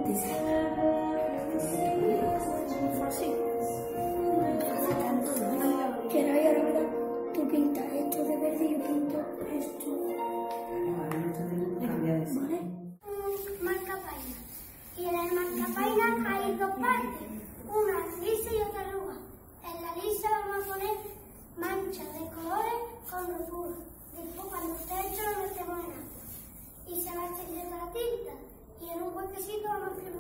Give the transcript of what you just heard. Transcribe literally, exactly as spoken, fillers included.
Dice. Fácil. Que ahora, y ahora, ahora, tú pintas esto de verde y yo pinto esto. ¿Vale? Marcapaina. Y en el marcapaina hay dos partes, una lisa y otra arruga. En la lisa vamos a poner manchas de colores con rufura. Después cuando esté hecho lo metemos en agua. Y se va a echar la tinta. Y en un huequecito vamos a escribir